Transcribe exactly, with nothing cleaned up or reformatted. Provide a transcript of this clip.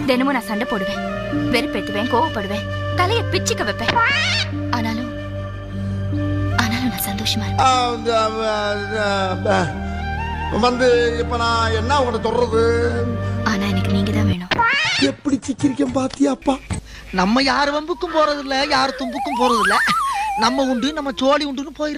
தினமும் நான் சண்டை போடுவேன், வெறுப்பேத்துவேன், கோவப்படுவேன், தலைய பிச்சுக்க வைப்பேன். ஆனாலும் ஆனாலும் நான் சந்தோஷமா இருக்கேன். வந்து இப்ப நான் என்ன உங்களை தொடர்றது? ஆனா எனக்கு நீங்க தான் வேணும். எப்படி சிக்கிரிக்கம் பாத்தியாப்பா? நம்ம யார் வம்புக்கும் போறது இல்ல, யார் தும்புக்கும் போறது இல்ல. நம்ம உண்டு, நம்ம சோழி உண்டுன்னு போய்